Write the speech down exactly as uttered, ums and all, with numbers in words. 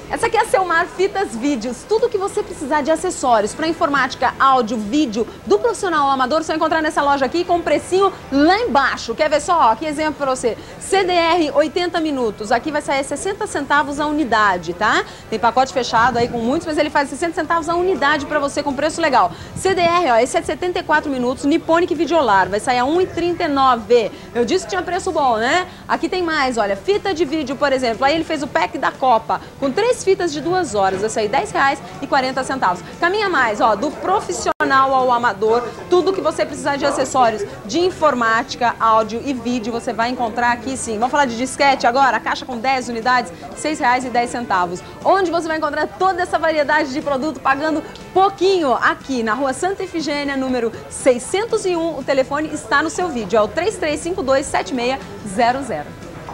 Essa aqui é a Selmar Fitas Vídeos. Tudo que você precisar de acessórios para informática, áudio, vídeo, do profissional ao amador, você vai encontrar nessa loja aqui com um precinho lá embaixo. Quer ver só? Aqui exemplo para você. C D R oitenta minutos. Aqui vai sair sessenta centavos a unidade, tá? Tem pacote fechado aí com muitos, mas ele faz sessenta centavos a unidade para você com preço legal. C D R, ó, esse é setenta e quatro minutos, Nipponic Videolar. Vai sair a um e trinta e nove. Eu disse que tinha preço bom, né? Aqui tem mais, olha, fita de vídeo, por exemplo. Aí ele fez o pack da Copa com três fitas de duas horas, vai sair dez reais e quarenta centavos. Caminha mais, ó, do profissional ao amador, tudo que você precisar de acessórios de informática, áudio e vídeo, você vai encontrar aqui sim. Vamos falar de disquete agora? A caixa com dez unidades, seis reais e dez centavos. Onde você vai encontrar toda essa variedade de produto pagando pouquinho? Aqui na Rua Santa Efigênia, número seiscentos e um, o telefone está no seu vídeo, é o três três cinco dois, sete seis zero zero.